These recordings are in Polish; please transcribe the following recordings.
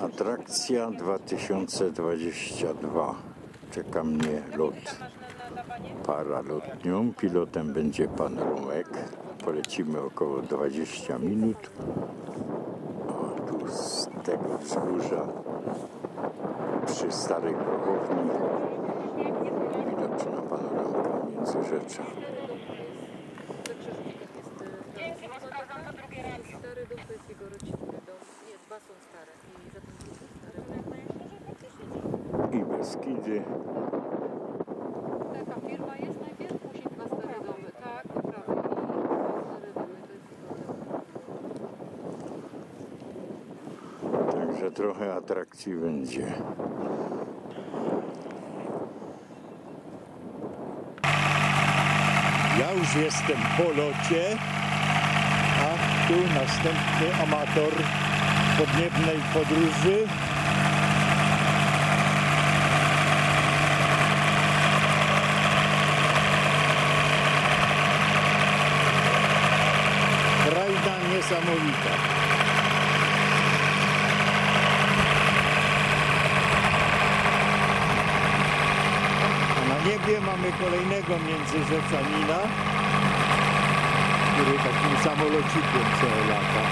Atrakcja 2022. Czeka mnie lot paralotnią. Pilotem będzie pan Romek. Polecimy około 20 minut. O, tu z tego wzgórza przy starej prochowni widoczna panoramka Międzyrzecza. Stary dom to jest jego rodzinny dom. Nie, dwa są stare i za tym są stare. I Beskidy. Taka firma jest najpierw, później dwa stare domy. Tak, naprawdę. I dwa stare domy to jest jego. Także trochę atrakcji będzie. Ja już jestem po locie, a tu następny amator podniebnej podróży. Frajda niesamowita. Na niebie mamy kolejnego międzyrzeczanina, który takim samolocikiem sobie lata.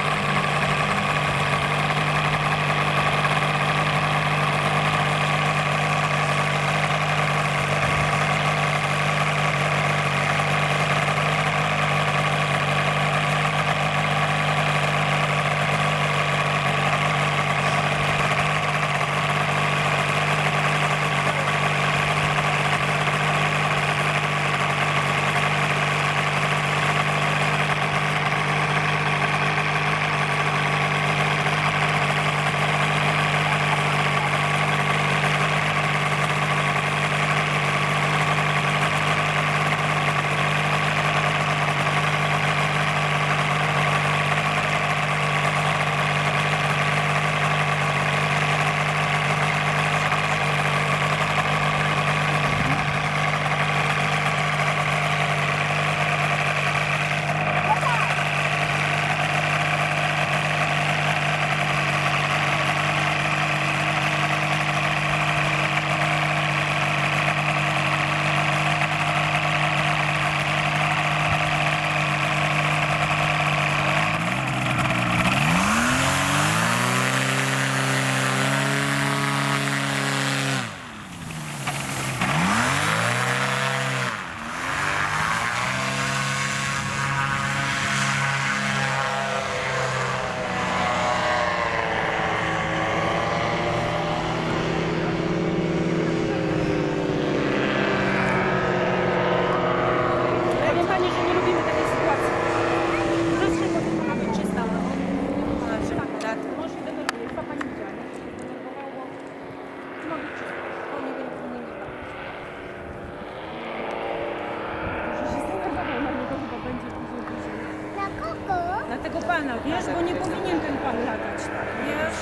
Tego pana, wiesz, bo nie powinien ten pan latać, wiesz?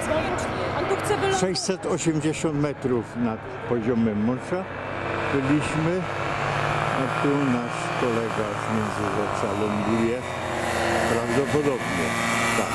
On tu chce wylądować. 680 metrów nad poziomem morza byliśmy, a tu nasz kolega z Międzyrzecza ląduje prawdopodobnie. Tak.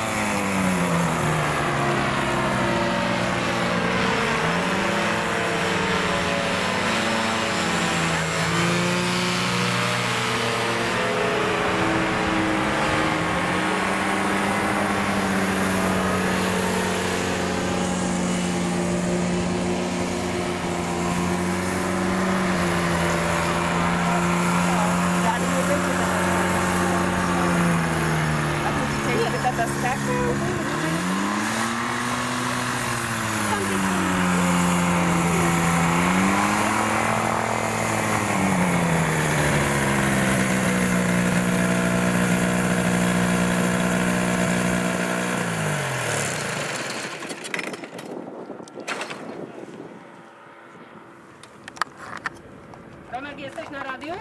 Romek, jesteś na radiu?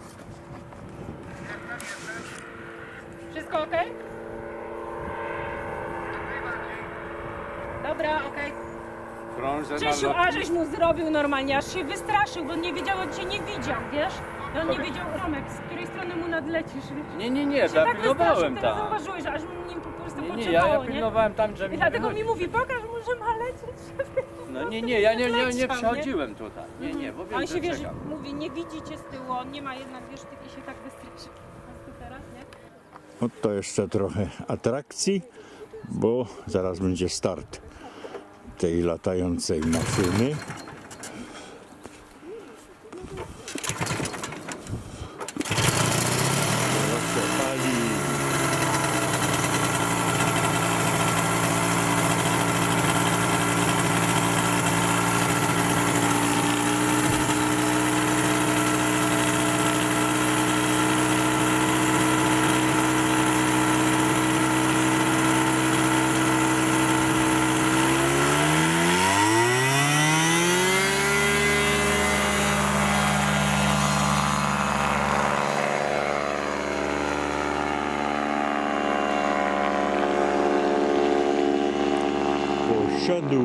Wszystko ok? Dobra, okej. Czesiu, a żeś mu zrobił normalnie, aż się wystraszył, bo nie wiedział, on cię nie widział, wiesz? I on nie wiedział, Romek, z której strony mu nadlecisz. Nie, ja pilnowałem tam. Zauważyłeś, że aż nim po prostu Nie, poczytało, ja pilnowałem tam, że I dlatego mi mówi, pokaż mu, że ma lecieć, żeby... No nie, ja nie leciał, przechodziłem tutaj. Nie, bo wiem, On że się, wiesz, czekam. mówi, nie widzicie z tyłu, on nie ma jednak, wiesz, taki się tak wystraszy. Tu teraz, nie? No to jeszcze trochę atrakcji, bo zaraz będzie start tej latającej maszyny. Proszę pali. Poszedł.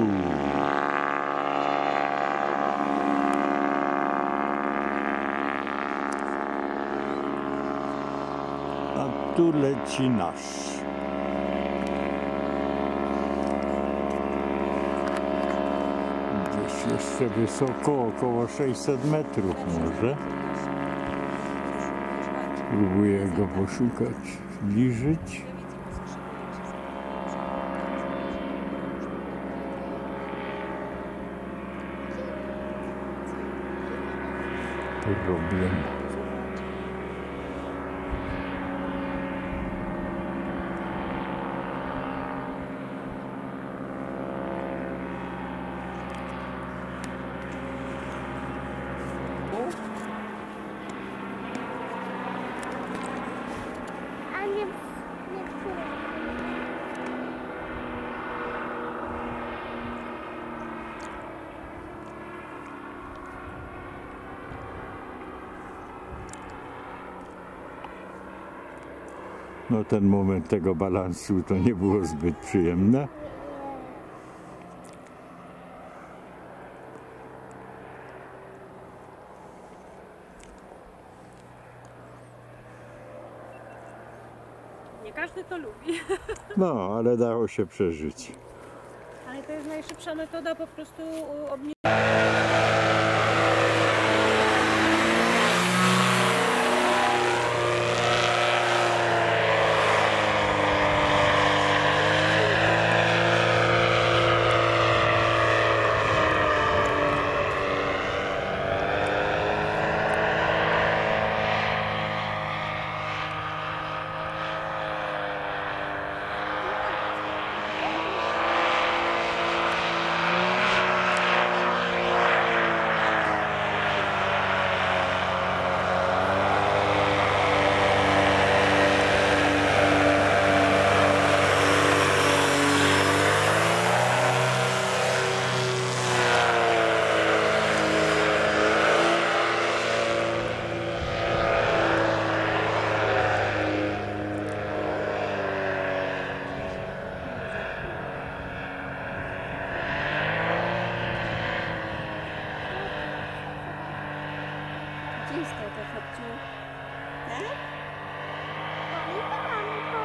A tu leci nasz. Gdzieś jeszcze wysoko, około 600 metrów może. Spróbuję go poszukać, zbliżyć. Problem. A nie które. No ten moment tego balansu to nie było zbyt przyjemne. Nie każdy to lubi. No, ale dało się przeżyć. Ale to jest najszybsza metoda po prostu obniżenia. Gdzie jest tata, Fabciu? Tak? Pani kolanko.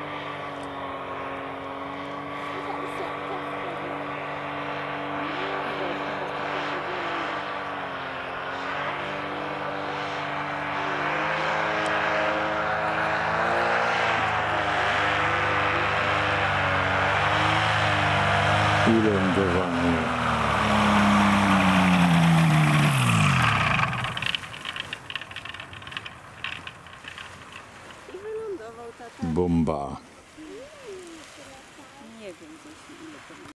I lądowanie. I wylądował tata. Bomba. Nie wiem, gdzieś ile to